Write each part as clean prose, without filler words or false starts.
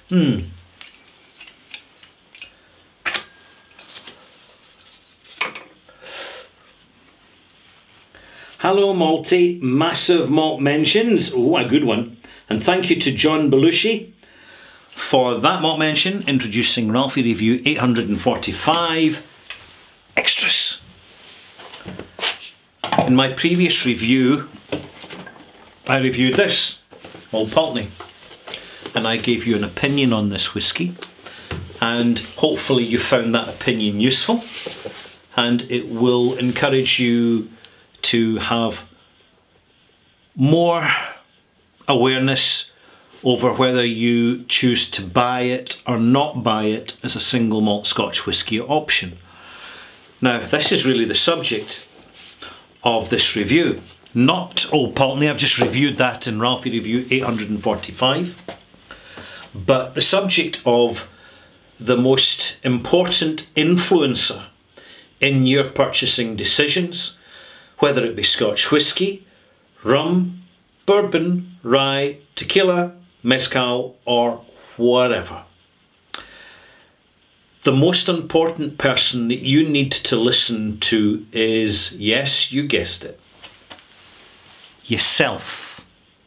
Hello Malty, massive malt mentions. Oh, a good one. And thank you to John Belushi for that malt mention, introducing Ralfy Review 845 extras. In my previous review, I reviewed this, Malt-Journey, and I gave you an opinion on this whisky, and hopefully you found that opinion useful, and it will encourage you to have more awareness over whether you choose to buy it or not buy it as a single malt Scotch whisky option. Now, this is really the subject of this review, not Malt-Journey. I've just reviewed that in Ralfy Review 845, but the subject of the most important influencer in your purchasing decisions, whether it be Scotch whisky, rum, bourbon, rye, tequila, mezcal, or whatever. The most important person that you need to listen to is, yes, you guessed it, yourself.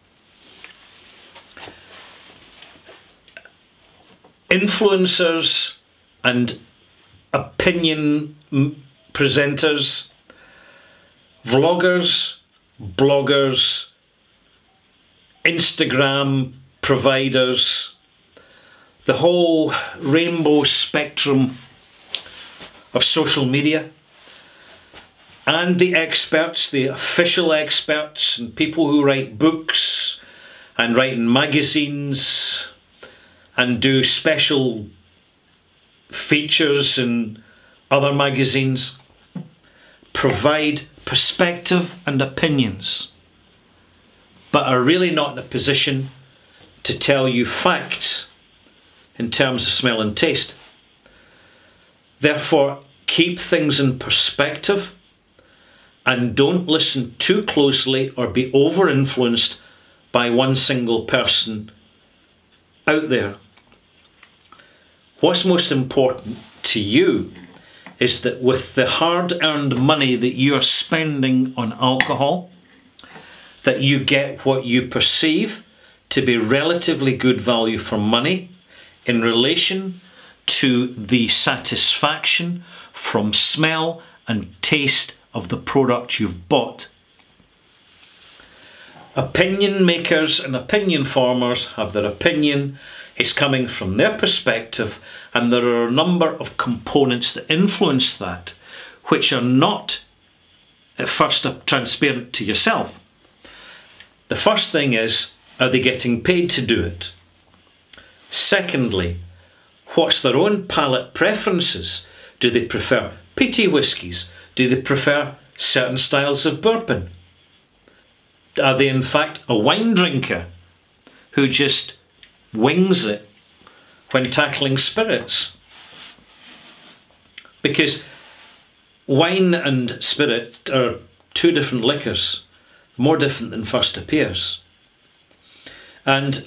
Influencers and opinion presenters, vloggers, bloggers, Instagram providers, the whole rainbow spectrum of social media, and the experts, the official experts, and people who write books and write in magazines and do special features in other magazines, provide perspective and opinions, but are really not in a position to tell you facts in terms of smell and taste. Therefore, keep things in perspective and don't listen too closely or be over-influenced by one single person out there. What's most important to you is that with the hard-earned money that you are spending on alcohol, that you get what you perceive to be relatively good value for money in relation to the satisfaction from smell and taste of the product you've bought. Opinion makers and opinion formers have their opinion. It's coming from their perspective, and there are a number of components that influence that, which are not at first transparent to yourself. The first thing is, are they getting paid to do it? Secondly, what's their own palate preferences? Do they prefer peaty whiskies? Do they prefer certain styles of bourbon? Are they in fact a wine drinker who just wings it when tackling spirits? Because wine and spirit are two different liquors, more different than first appears. And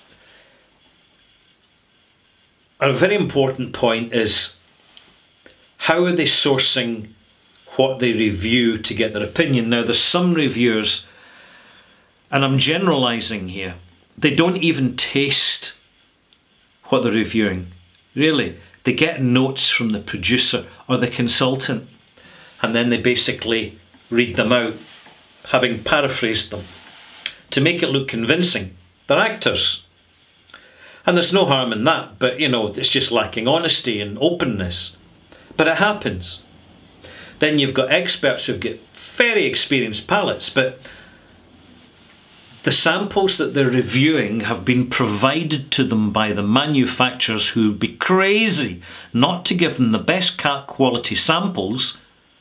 a very important point is, how are they sourcing what they review to get their opinion? Now, there's some reviewers, and I'm generalising here, they don't even taste what they're reviewing. Really, they get notes from the producer or the consultant, and then they basically read them out, having paraphrased them, to make it look convincing. They're actors. And there's no harm in that, but you know, it's just lacking honesty and openness. But it happens. Then you've got experts who've got very experienced palates, but the samples that they're reviewing have been provided to them by the manufacturers, who would be crazy not to give them the best quality samples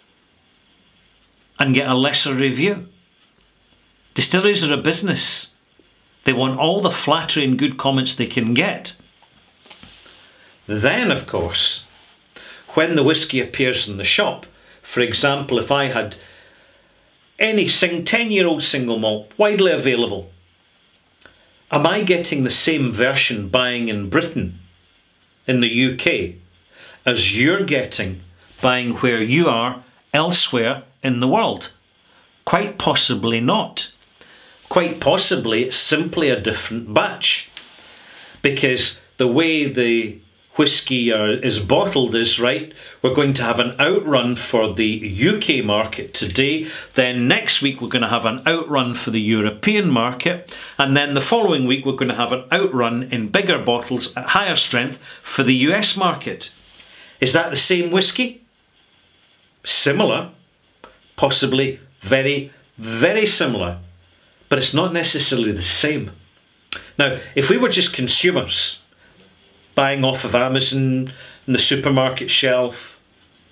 and get a lesser review. Distilleries are a business. They want all the flattery and good comments they can get. Then, of course, when the whisky appears in the shop, for example, if I had any 10-year-old single malt widely available, am I getting the same version buying in Britain, in the UK, as you're getting buying where you are elsewhere in the world? Quite possibly not. Quite possibly it's simply a different batch, because the way the whisky is bottled is, right, we're going to have an outrun for the UK market today, then next week we're going to have an outrun for the European market, and then the following week we're going to have an outrun in bigger bottles at higher strength for the US market. Is that the same whisky? Similar, possibly very, very similar, but it's not necessarily the same. Now, if we were just consumers, buying off of Amazon in the supermarket shelf,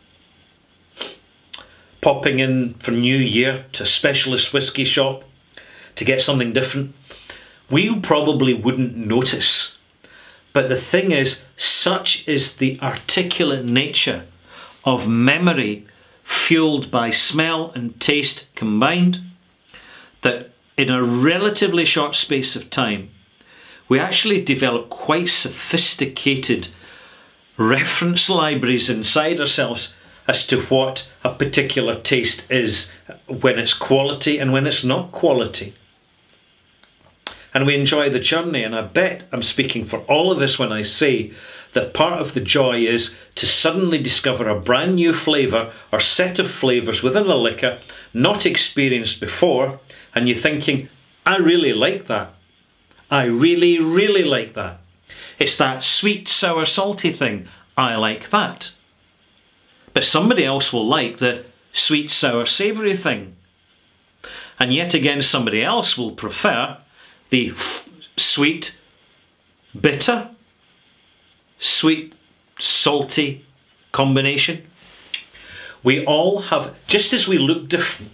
popping in for New Year to a specialist whisky shop to get something different, we probably wouldn't notice. But the thing is, such is the articulate nature of memory fueled by smell and taste combined, that in a relatively short space of time, we actually develop quite sophisticated reference libraries inside ourselves as to what a particular taste is when it's quality and when it's not quality. And we enjoy the journey, and I bet I'm speaking for all of us when I say that part of the joy is to suddenly discover a brand new flavour or set of flavours within a liquor not experienced before, and you're thinking, I really like that. I really, really like that. It's that sweet, sour, salty thing. I like that. But somebody else will like the sweet, sour, savoury thing. And yet again, somebody else will prefer the sweet, bitter, sweet, salty combination. We all have, just as we look different,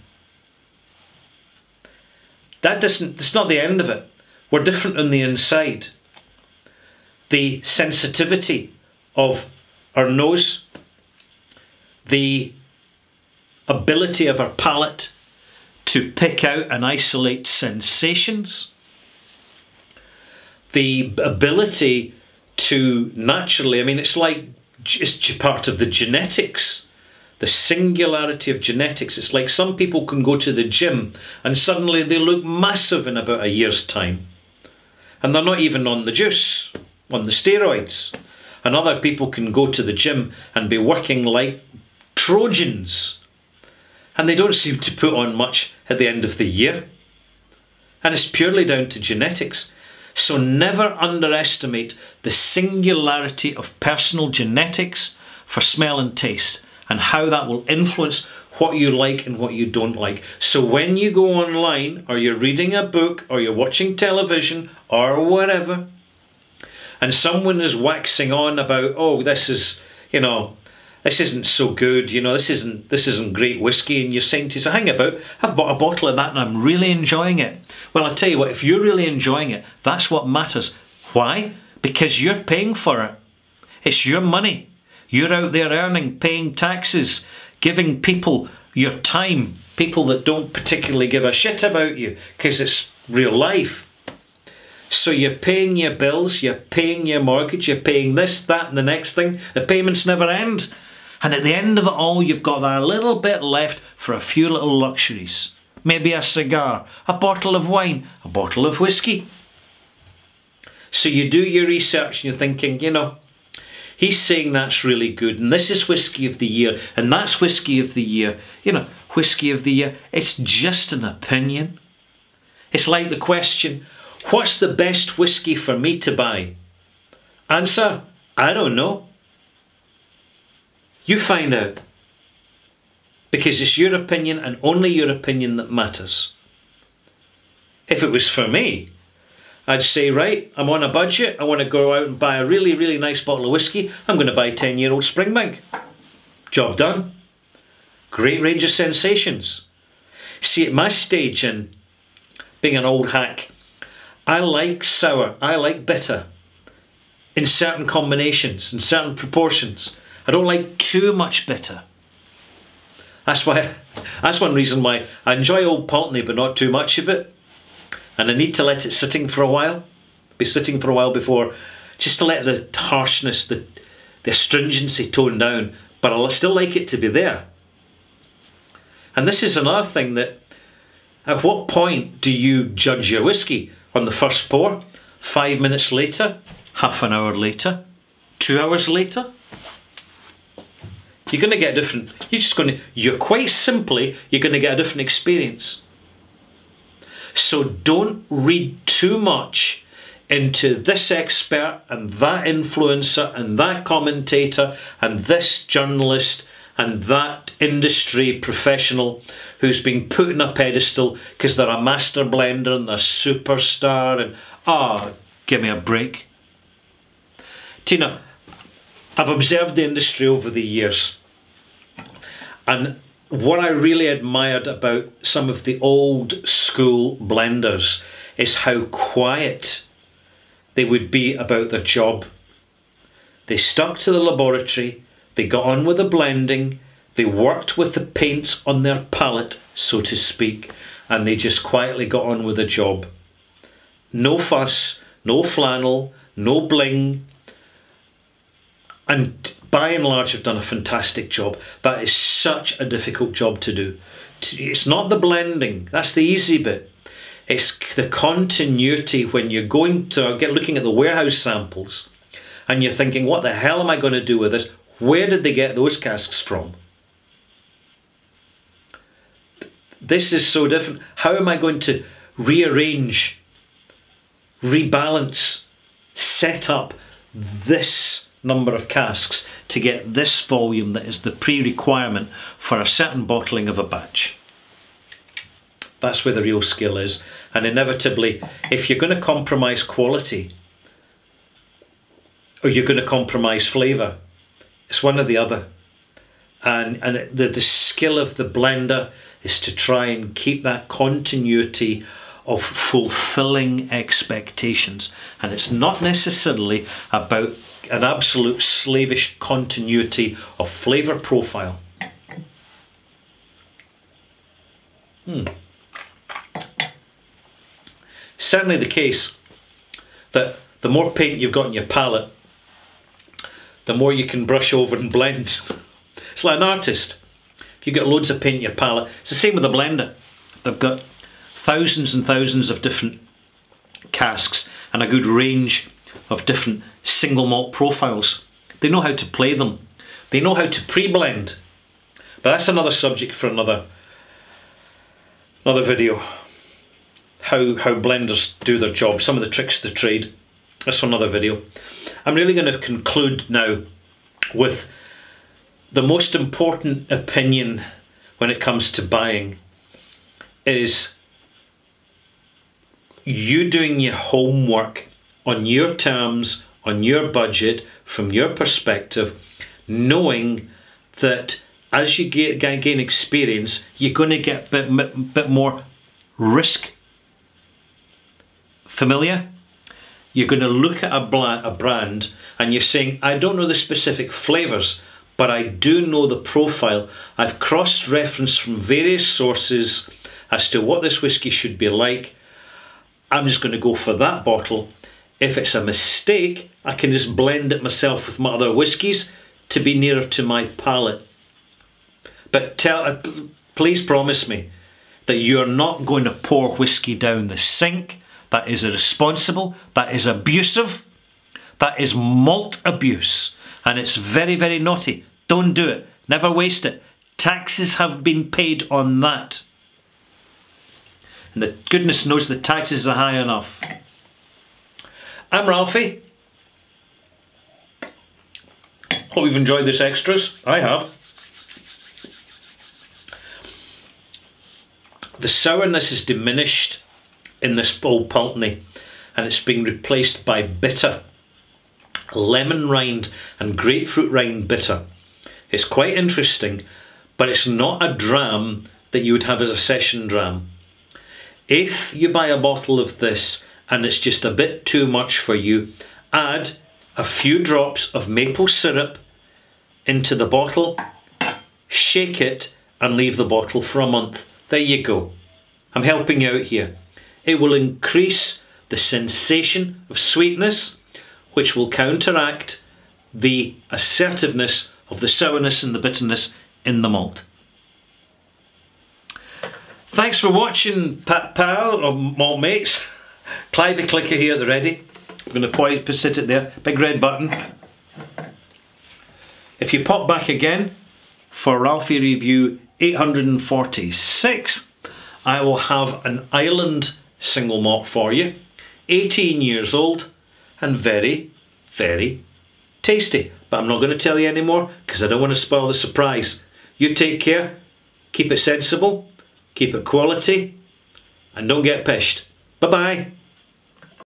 it's not the end of it. We're different on the inside. The sensitivity of our nose, the ability of our palate to pick out and isolate sensations, the ability to naturally, I mean, it's part of the genetics, the singularity of genetics. It's like some people can go to the gym and suddenly they look massive in about a year's time. And they're not even on the juice, on the steroids. And other people can go to the gym and be working like Trojans. And they don't seem to put on much at the end of the year. And it's purely down to genetics. So never underestimate the singularity of personal genetics for smell and taste, and how that will influence what you like and what you don't like. So when you go online, or you're reading a book, or you're watching television, or whatever, and someone is waxing on about, oh, this is, you know, this isn't so good, you know, this isn't great whiskey, and you're saying to yourself, hang about, I've bought a bottle of that and I'm really enjoying it. Well, I'll tell you what, if you're really enjoying it, that's what matters. Why? Because you're paying for it. It's your money. You're out there earning, paying taxes, giving people your time, people that don't particularly give a shit about you, because it's real life. So you're paying your bills, you're paying your mortgage, you're paying this, that and the next thing. The payments never end. And at the end of it all, you've got that little bit left for a few little luxuries. Maybe a cigar, a bottle of wine, a bottle of whiskey. So you do your research and you're thinking, you know, he's saying that's really good, and this is whiskey of the year, and that's whiskey of the year. You know, whiskey of the year, it's just an opinion. It's like the question, what's the best whiskey for me to buy? Answer, I don't know. You find out. Because it's your opinion and only your opinion that matters. If it was for me, I'd say, right, I'm on a budget, I want to go out and buy a really, really nice bottle of whiskey, I'm going to buy 10-year-old Springbank. Job done. Great range of sensations. See, at my stage in being an old hack, I like sour, I like bitter, in certain combinations, in certain proportions. I don't like too much bitter. That's one reason why I enjoy Old Bothie, but not too much of it. And I need to let it sitting for a while. be sitting for a while before, just to let the harshness, the astringency tone down, but I still like it to be there. And this is another thing, that at what point do you judge your whiskey? On the first pour? 5 minutes later? Half an hour later? 2 hours later? You're going to get a different, you're quite simply, you're going to get a different experience. So don't read too much into this expert and that influencer and that commentator and this journalist and that industry professional who's been put on a pedestal because they're a master blender and they're a superstar, and give me a break. Tina, I've observed the industry over the years, and what I really admired about some of the old school blenders is how quiet they would be about their job. They stuck to the laboratory, they got on with the blending, they worked with the paints on their palette, so to speak, and they just quietly got on with the job. No fuss, no flannel, no bling, and by and large have done a fantastic job. That is such a difficult job to do. It's not the blending, that's the easy bit. It's the continuity when you're going to looking at the warehouse samples and you're thinking, what the hell am I going to do with this? Where did they get those casks from? This is so different. How am I going to rearrange, rebalance, set up this number of casks to get this volume that is the pre-requirement for a certain bottling of a batch? That's where the real skill is. And inevitably, if you're going to compromise quality or you're going to compromise flavour, it's one or the other. And the skill of the blender is to try and keep that continuity of fulfilling expectations. And it's not necessarily about an absolute slavish continuity of flavour profile. Certainly the case that the more paint you've got in your palette, the more you can brush over and blend. It's like an artist. If you've got loads of paint in your palette, it's the same with a blender. They've got thousands and thousands of different casks and a good range of different single malt profiles. They know how to play them. They know how to pre-blend. But that's another subject for another video. How blenders do their job, some of the tricks of the trade. That's for another video. I'm really going to conclude now with the most important opinion when it comes to buying is you doing your homework on your terms, on your budget, from your perspective, knowing that as you gain experience, you're going to get a bit more risk familiar. You're going to look at a brand and you're saying, I don't know the specific flavours, but I do know the profile. I've cross-referenced from various sources as to what this whiskey should be like. I'm just going to go for that bottle. If it's a mistake, I can just blend it myself with my other whiskies to be nearer to my palate. But please promise me that you're not going to pour whiskey down the sink. That is irresponsible, that is abusive, that is malt abuse, and it's very, very naughty. Don't do it, never waste it. Taxes have been paid on that. And the goodness knows the taxes are high enough. I'm Ralphie. Hope you've enjoyed this extras. I have. The sourness is diminished in this Old Pulteney, and it's being replaced by bitter lemon rind and grapefruit rind bitter. It's quite interesting, but it's not a dram that you would have as a session dram. If you buy a bottle of this and it's just a bit too much for you, add a few drops of maple syrup into the bottle, shake it and leave the bottle for a month. There you go. I'm helping you out here. It will increase the the sensation of sweetness, which will counteract the assertiveness of the sourness and the bitterness in the malt. Thanks for watching, pal, or malt mates. Clive the clicker here at the ready. I'm going to sit it there, big red button. If you pop back again for Ralfy review 846, I will have an Island single malt for you, 18 years old and very, very tasty. But I'm not going to tell you anymore because I don't want to spoil the surprise. You take care, keep it sensible, keep it quality, and don't get pished. Bye bye.